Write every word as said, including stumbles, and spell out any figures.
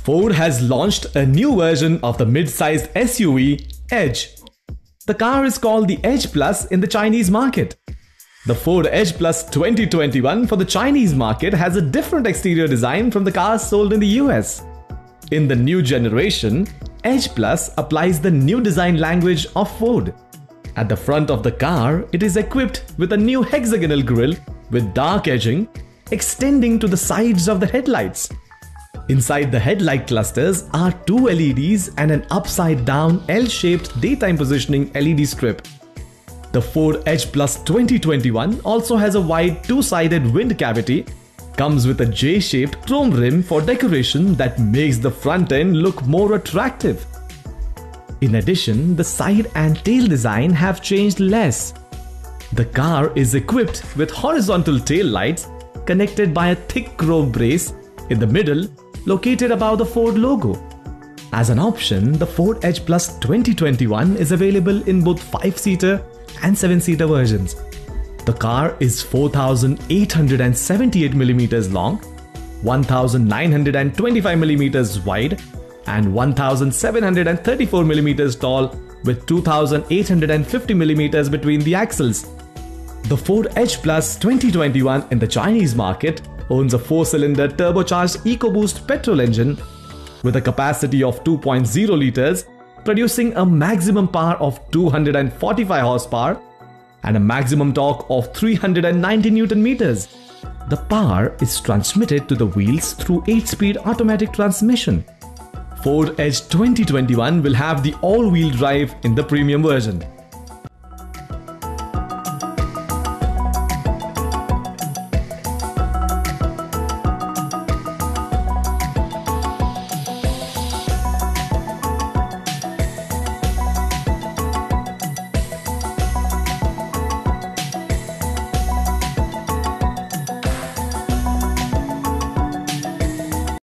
Ford has launched a new version of the mid-sized S U V, Edge. The car is called the Edge Plus in the Chinese market. The Ford Edge Plus twenty twenty-one for the Chinese market has a different exterior design from the cars sold in the U S. In the new generation, Edge Plus applies the new design language of Ford. At the front of the car, it is equipped with a new hexagonal grille with dark edging extending to the sides of the headlights. Inside the headlight clusters are two L E Ds and an upside-down L-shaped daytime positioning L E D strip. The Ford Edge Plus twenty twenty-one also has a wide two-sided wind cavity, comes with a J-shaped chrome rim for decoration that makes the front end look more attractive. In addition, the side and tail design have changed less. The car is equipped with horizontal tail lights connected by a thick chrome brace in the middle, located above the Ford logo. As an option, the Ford Edge Plus twenty twenty-one is available in both five-seater and seven-seater versions. The car is four thousand eight hundred seventy-eight millimeters long, one thousand nine hundred twenty-five millimeters wide, and one thousand seven hundred thirty-four millimeters tall with two thousand eight hundred fifty millimeters between the axles. The Ford Edge Plus twenty twenty-one in the Chinese market owns a four-cylinder turbocharged EcoBoost petrol engine with a capacity of two point oh liters, producing a maximum power of two hundred forty-five horsepower and a maximum torque of three hundred ninety newton meters. The power is transmitted to the wheels through eight-speed automatic transmission. Ford Edge twenty twenty-one will have the all-wheel drive in the premium version.